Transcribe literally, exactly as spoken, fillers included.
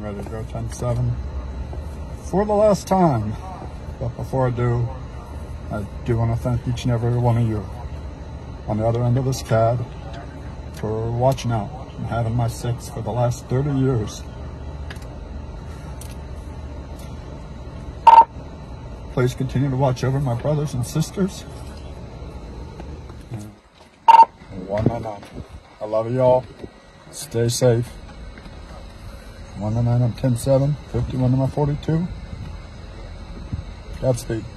ready to go ten seven for the last time. But before I do, I do want to thank each and every one of you on the other end of this C A D for watching out and having my six for the last thirty years. Please continue to watch over my brothers and sisters. one nine nine. I love you all. Stay safe. one nine nine, I'm ten seven, fifty-one to my forty-two. Godspeed.